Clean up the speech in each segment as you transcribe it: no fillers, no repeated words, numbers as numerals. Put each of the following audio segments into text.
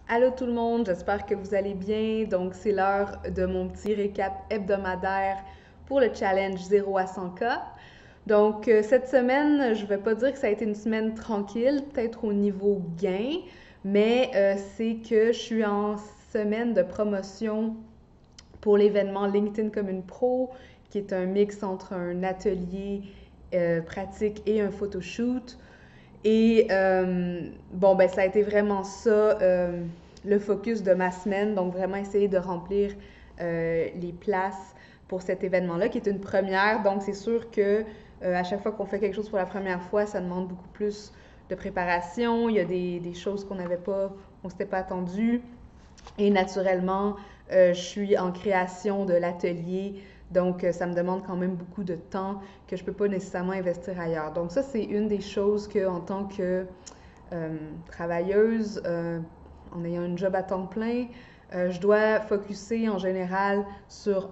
Allô tout le monde, j'espère que vous allez bien. Donc, c'est l'heure de mon petit récap hebdomadaire pour le challenge 0 à 100K. Donc, cette semaine, je ne vais pas dire que ça a été une semaine tranquille, peut-être au niveau gain, mais c'est que je suis en semaine de promotion pour l'événement LinkedIn comme une pro, qui est un mix entre un atelier pratique et un photoshoot. Et bon, ben ça a été vraiment ça, le focus de ma semaine. Donc, vraiment essayer de remplir les places pour cet événement-là, qui est une première. Donc, c'est sûr que à chaque fois qu'on fait quelque chose pour la première fois, ça demande beaucoup plus de préparation. Il y a des choses qu'on n'avait pas, on s'était pas attendu. Et naturellement, je suis en création de l'atelier, donc ça me demande quand même beaucoup de temps que je ne peux pas nécessairement investir ailleurs. Donc ça, c'est une des choses que, en tant que travailleuse, en ayant une job à temps plein, je dois focuser en général sur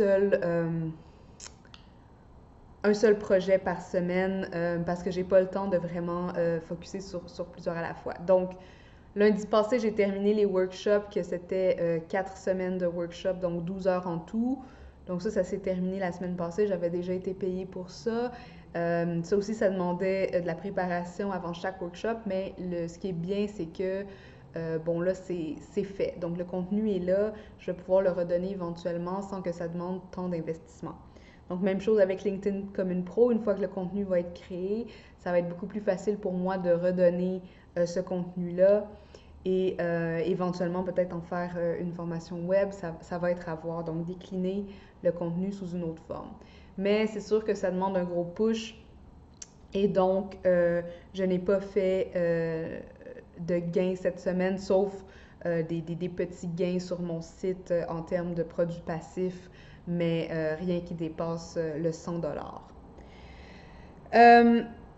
un seul projet par semaine parce que j'ai pas le temps de vraiment focuser sur plusieurs à la fois. Donc, lundi passé, j'ai terminé les workshops, que c'était 4 semaines de workshops, donc 12 heures en tout. Donc ça s'est terminé la semaine passée. J'avais déjà été payée pour ça. Ça aussi, ça demandait de la préparation avant chaque workshop, mais ce qui est bien, c'est que, bon, là, c'est fait. Donc, le contenu est là. Je vais pouvoir le redonner éventuellement sans que ça demande tant d'investissement. Donc, même chose avec LinkedIn comme une pro. Une fois que le contenu va être créé, ça va être beaucoup plus facile pour moi de redonner ce contenu-là et éventuellement peut-être en faire une formation web, ça va être à voir, donc décliner le contenu sous une autre forme. Mais c'est sûr que ça demande un gros push et donc je n'ai pas fait de gains cette semaine, sauf des petits gains sur mon site en termes de produits passifs, mais rien qui dépasse le 100 $. Euh,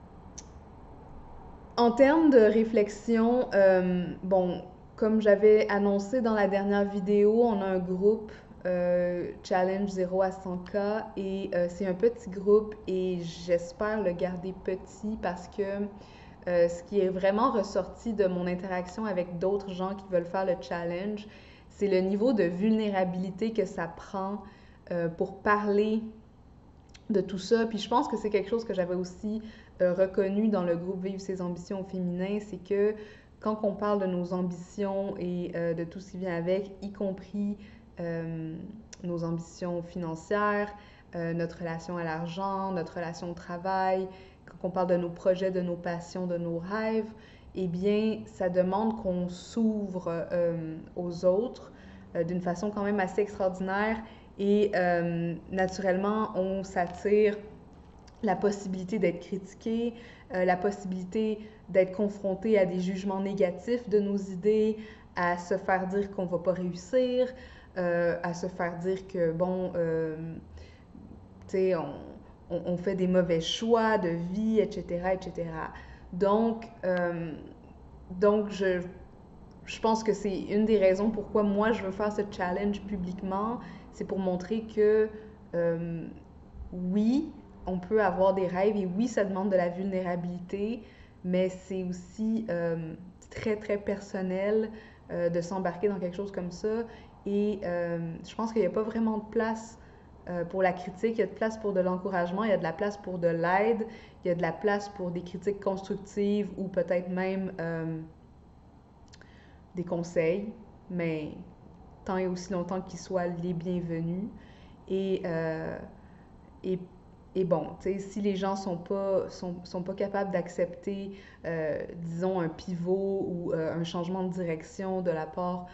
En termes de réflexion, bon, comme j'avais annoncé dans la dernière vidéo, on a un groupe Challenge 0 à 100K et c'est un petit groupe et j'espère le garder petit parce que ce qui est vraiment ressorti de mon interaction avec d'autres gens qui veulent faire le challenge, c'est le niveau de vulnérabilité que ça prend pour parler de tout ça. Puis je pense que c'est quelque chose que j'avais aussi reconnu dans le groupe Vivre ses ambitions au féminin, c'est que quand on parle de nos ambitions et de tout ce qui vient avec, y compris euh, nos ambitions financières, notre relation à l'argent, notre relation au travail, quand on parle de nos projets, de nos passions, de nos rêves, eh bien, ça demande qu'on s'ouvre aux autres d'une façon quand même assez extraordinaire et naturellement, on s'attire la possibilité d'être critiqué, la possibilité d'être confronté à des jugements négatifs de nos idées, à se faire dire qu'on ne va pas réussir, à se faire dire que, bon, tu sais, on fait des mauvais choix de vie, etc., etc. Donc, euh, donc je pense que c'est une des raisons pourquoi moi je veux faire ce challenge publiquement. C'est pour montrer que euh, oui, on peut avoir des rêves et oui, ça demande de la vulnérabilité, mais c'est aussi très, très personnel de s'embarquer dans quelque chose comme ça. Et je pense qu'il n'y a pas vraiment de place pour la critique, il y a de place pour de l'encouragement, il y a de la place pour de l'aide, il y a de la place pour des critiques constructives ou peut-être même des conseils, mais tant et aussi longtemps qu'ils soient les bienvenus. Et, euh, et, et bon, si les gens sont pas capables d'accepter, disons, un pivot ou un changement de direction de la part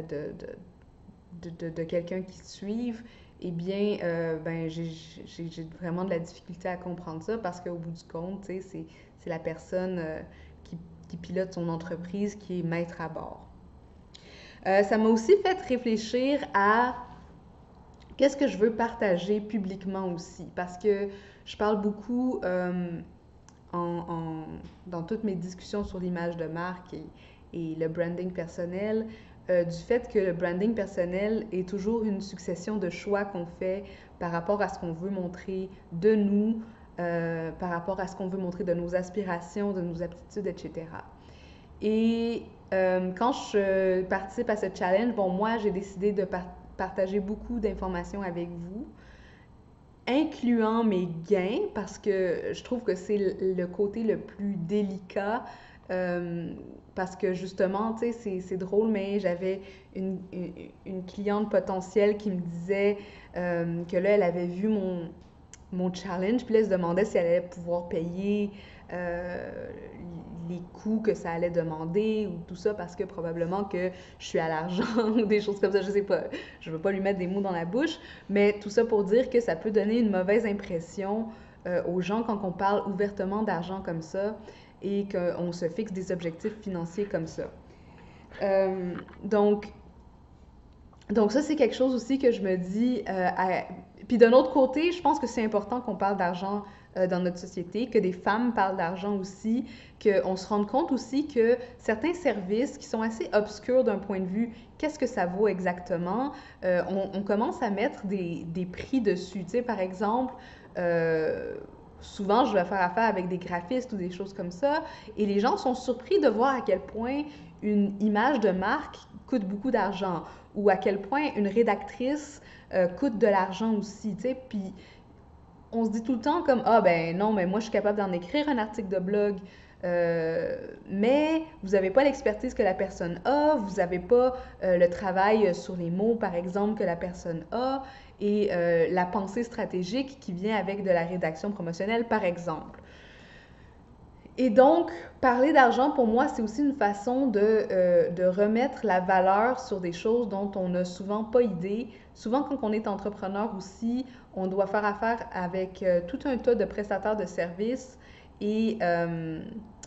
de quelqu'un qui suive, eh bien, ben, j'ai vraiment de la difficulté à comprendre ça parce qu'au bout du compte, c'est la personne qui pilote son entreprise qui est maître à bord. Ça m'a aussi fait réfléchir à qu'est-ce que je veux partager publiquement aussi, parce que je parle beaucoup en, en- dans toutes mes discussions sur l'image de marque et le branding personnel, du fait que le branding personnel est toujours une succession de choix qu'on fait par rapport à ce qu'on veut montrer de nous, par rapport à ce qu'on veut montrer de nos aspirations, de nos aptitudes, etc. Et Quand je participe à ce challenge, bon, moi, j'ai décidé de partager beaucoup d'informations avec vous, incluant mes gains, parce que je trouve que c'est le côté le plus délicat, euh, parce que justement, tu sais, c'est drôle, mais j'avais une cliente potentielle qui me disait que là, elle avait vu mon challenge, puis là, elle se demandait si elle allait pouvoir payer euh, les coûts que ça allait demander ou tout ça, parce que probablement que je suis à l'argent ou des choses comme ça, je sais pas, je veux pas lui mettre des mots dans la bouche, mais tout ça pour dire que ça peut donner une mauvaise impression aux gens quand on parle ouvertement d'argent comme ça et qu'on se fixe des objectifs financiers comme ça. Euh, donc, donc ça, c'est quelque chose aussi que je me dis. Puis d'un autre côté, je pense que c'est important qu'on parle d'argent dans notre société, que des femmes parlent d'argent aussi, qu'on se rende compte aussi que certains services qui sont assez obscurs d'un point de vue, qu'est-ce que ça vaut exactement, on commence à mettre des prix dessus. Tu sais, par exemple, euh, souvent, je vais faire affaire avec des graphistes ou des choses comme ça, et les gens sont surpris de voir à quel point une image de marque coûte beaucoup d'argent ou à quel point une rédactrice coûte de l'argent aussi, tu sais. Puis on se dit tout le temps comme ah ben non, mais moi je suis capable d'en écrire un article de blog, mais vous n'avez pas l'expertise que la personne a, vous n'avez pas le travail sur les mots par exemple que la personne a et la pensée stratégique qui vient avec de la rédaction promotionnelle par exemple. Et donc, parler d'argent, pour moi, c'est aussi une façon de remettre la valeur sur des choses dont on n'a souvent pas idée. Souvent, quand on est entrepreneur aussi, on doit faire affaire avec tout un tas de prestataires de services et, euh,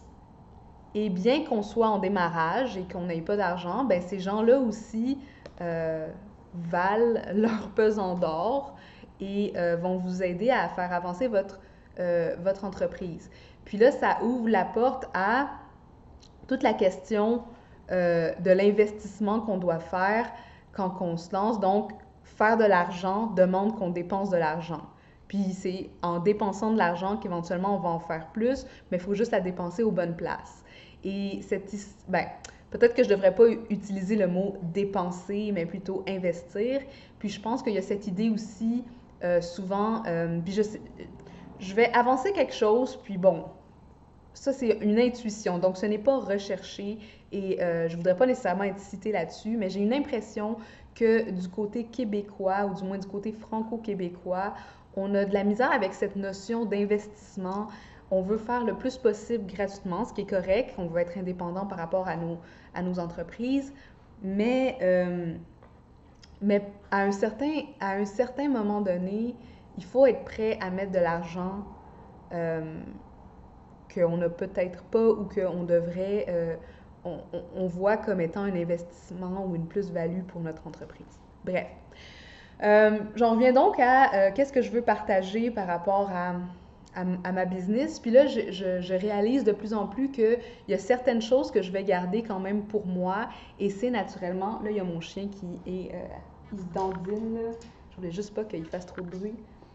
et bien qu'on soit en démarrage et qu'on n'ait pas d'argent, ben ces gens-là aussi euh, valent leur pesant d'or et vont vous aider à faire avancer votre entreprise. Puis là, ça ouvre la porte à toute la question de l'investissement qu'on doit faire quand on se lance. Donc, faire de l'argent demande qu'on dépense de l'argent. Puis c'est en dépensant de l'argent qu'éventuellement on va en faire plus, mais il faut juste la dépenser aux bonnes places. Et ben, peut-être que je ne devrais pas utiliser le mot dépenser, mais plutôt investir. Puis je pense qu'il y a cette idée aussi, souvent, puis je vais avancer quelque chose, puis bon, ça, c'est une intuition. Donc, ce n'est pas recherché et je ne voudrais pas nécessairement être citée là-dessus, mais j'ai une impression que du côté québécois, ou du moins du côté franco-québécois, on a de la misère avec cette notion d'investissement. On veut faire le plus possible gratuitement, ce qui est correct. On veut être indépendant par rapport à nos entreprises. Mais, euh, mais à un certain moment donné, il faut être prêt à mettre de l'argent euh, qu'on n'a peut-être pas ou qu'on devrait, on voit comme étant un investissement ou une plus-value pour notre entreprise. Bref. J'en reviens donc à qu'est-ce que je veux partager par rapport à ma business. Puis là, je réalise de plus en plus qu'il y a certaines choses que je vais garder quand même pour moi. Et c'est naturellement, là, il y a mon chien qui est, il se dandine, là. Je voulais juste pas qu'il fasse trop de bruit.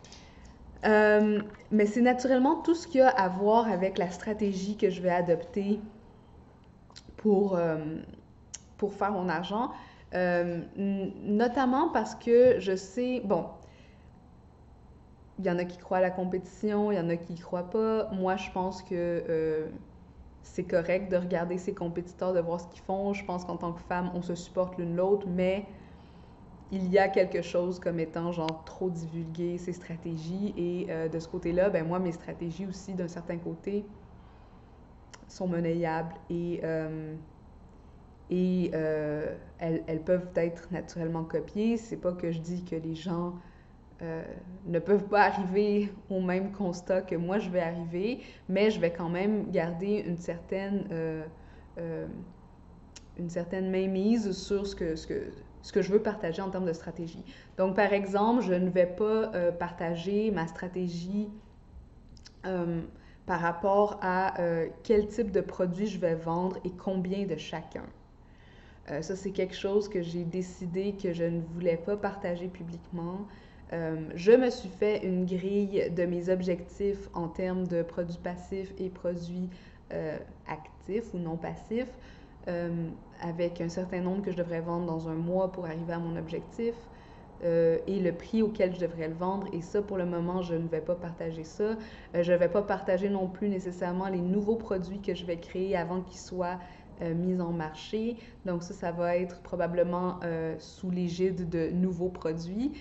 Mais c'est naturellement tout ce qu'il y a à voir avec la stratégie que je vais adopter pour, euh, pour faire mon argent. Notamment parce que je sais, bon, il y en a qui croient à la compétition, il y en a qui y croient pas. Moi, je pense que c'est correct de regarder ses compétiteurs, de voir ce qu'ils font. Je pense qu'en tant que femme, on se supporte l'une l'autre, mais il y a quelque chose comme étant genre trop divulgué ses stratégies et de ce côté-là, ben moi mes stratégies aussi d'un certain côté sont monnayables et elles peuvent être naturellement copiées. C'est pas que je dis que les gens ne peuvent pas arriver au même constat que moi je vais arriver, mais je vais quand même garder euh, une certaine mainmise sur ce que je veux partager en termes de stratégie. Donc, par exemple, je ne vais pas partager ma stratégie euh, par rapport à quel type de produit je vais vendre et combien de chacun. Ça, c'est quelque chose que j'ai décidé que je ne voulais pas partager publiquement. Je me suis fait une grille de mes objectifs en termes de produits passifs et produits actifs ou non passifs. avec un certain nombre que je devrais vendre dans un mois pour arriver à mon objectif. Et le prix auquel je devrais le vendre. Et ça, pour le moment, je ne vais pas partager ça. Je ne vais pas partager non plus nécessairement les nouveaux produits que je vais créer avant qu'ils soient mis en marché. Donc ça va être probablement sous l'égide de nouveaux produits.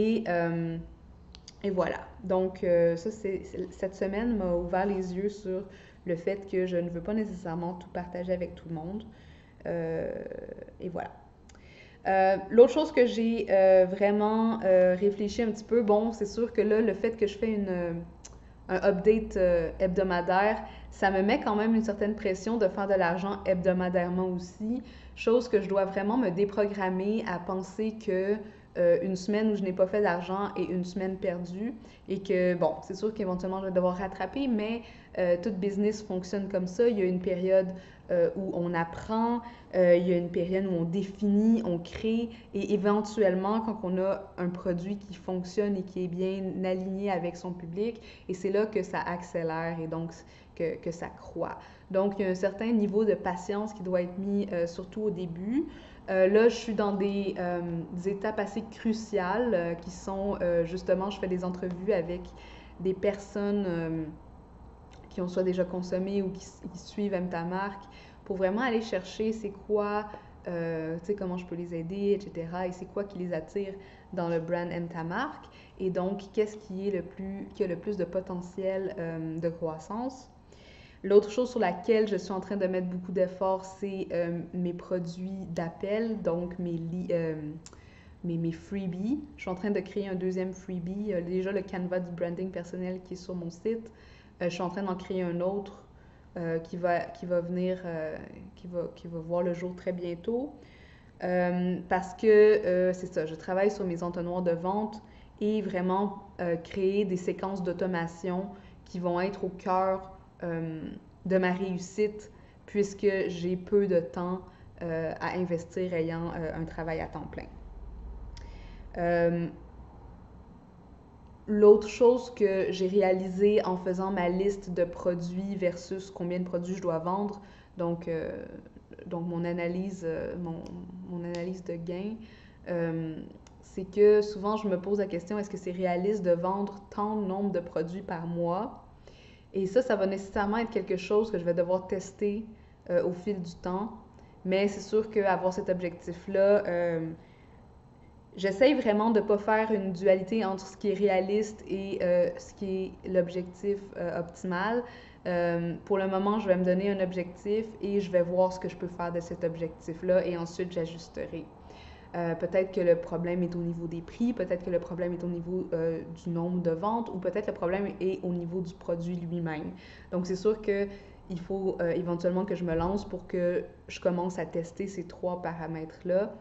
Et voilà. Donc cette semaine m'a ouvert les yeux sur le fait que je ne veux pas nécessairement tout partager avec tout le monde. Et voilà. L'autre chose que j'ai vraiment réfléchi un petit peu, bon, c'est sûr que là, le fait que je fais un update hebdomadaire, ça me met quand même une certaine pression de faire de l'argent hebdomadairement aussi, chose que je dois vraiment me déprogrammer à penser que une semaine où je n'ai pas fait d'argent est une semaine perdue et que, bon, c'est sûr qu'éventuellement je vais devoir rattraper, mais tout business fonctionne comme ça. Il y a une période où on apprend, il y a une période où on définit, on crée et éventuellement, quand on a un produit qui fonctionne et qui est bien aligné avec son public, et c'est là que ça accélère et donc que ça croît. Donc, il y a un certain niveau de patience qui doit être mis surtout au début. Là, je suis dans des étapes assez cruciales qui sont justement, je fais des entrevues avec des personnes qui ont soit déjà consommé ou qui suivent Aime ta marque pour vraiment aller chercher c'est quoi, tu sais, comment je peux les aider, etc. Et c'est quoi qui les attire dans le brand Aime ta marque. Et donc, qu'est-ce qui a le plus de potentiel de croissance. L'autre chose sur laquelle je suis en train de mettre beaucoup d'efforts, c'est mes produits d'appel, donc mes freebies. Je suis en train de créer un deuxième freebie. Déjà le Canva du branding personnel qui est sur mon site. Je suis en train d'en créer un autre qui va venir, qui va voir le jour très bientôt. Parce que c'est ça, je travaille sur mes entonnoirs de vente et vraiment créer des séquences d'automation qui vont être au cœur de ma réussite puisque j'ai peu de temps à investir ayant un travail à temps plein. L'autre chose que j'ai réalisé en faisant ma liste de produits versus combien de produits je dois vendre, donc mon analyse, mon analyse de gain, c'est que souvent je me pose la question, est-ce que c'est réaliste de vendre tant de nombre de produits par mois? Et ça va nécessairement être quelque chose que je vais devoir tester au fil du temps. Mais c'est sûr qu'avoir cet objectif-là, j'essaye vraiment de ne pas faire une dualité entre ce qui est réaliste et ce qui est l'objectif optimal. Pour le moment, je vais me donner un objectif et je vais voir ce que je peux faire de cet objectif-là et ensuite j'ajusterai. Peut-être que le problème est au niveau des prix, peut-être que le problème est au niveau du nombre de ventes ou peut-être le problème est au niveau du produit lui-même. Donc c'est sûr qu'il faut éventuellement que je me lance pour que je commence à tester ces trois paramètres-là.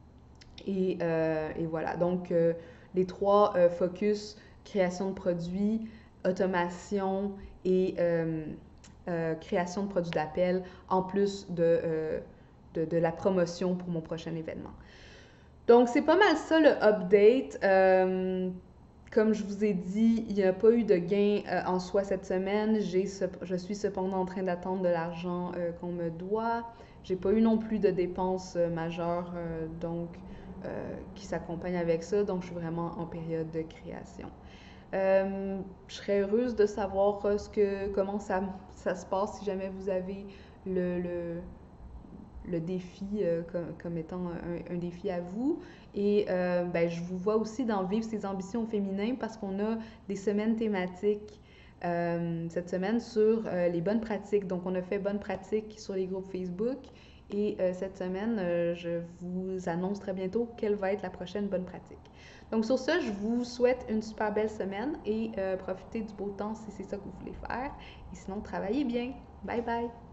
Et voilà, donc les trois focus, création de produits, automation et création de produits d'appel, en plus de la promotion pour mon prochain événement. Donc, c'est pas mal ça le update. Comme je vous ai dit, il n'y a pas eu de gain en soi cette semaine. Je suis cependant en train d'attendre de l'argent qu'on me doit. J'ai pas eu non plus de dépenses majeures qui s'accompagnent avec ça. Donc, je suis vraiment en période de création. Je serais heureuse de savoir comment ça se passe si jamais vous avez le défi comme étant un défi à vous. Et je vous vois aussi dans Vivre ses ambitions féminines parce qu'on a des semaines thématiques cette semaine sur les bonnes pratiques. Donc, on a fait bonnes pratiques sur les groupes Facebook. Et cette semaine, je vous annonce très bientôt quelle va être la prochaine bonne pratique. Donc, sur ce, je vous souhaite une super belle semaine et profitez du beau temps si c'est ça que vous voulez faire. Et sinon, travaillez bien. Bye bye!